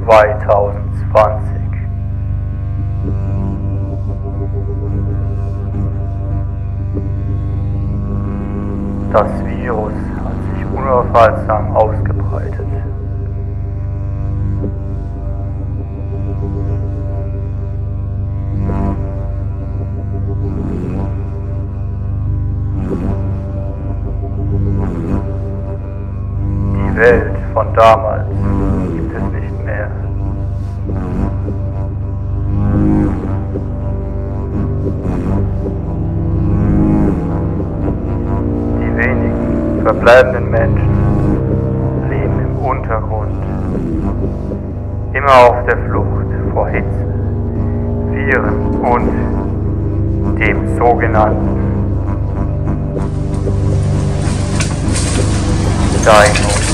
2020. Das Virus hat sich unaufhaltsam ausgebreitet. Die Welt von damals gibt es nicht mehr. Die wenigen verbleibenden Menschen leben im Untergrund, immer auf der Flucht vor Hitze, Viren und dem sogenannten Dino.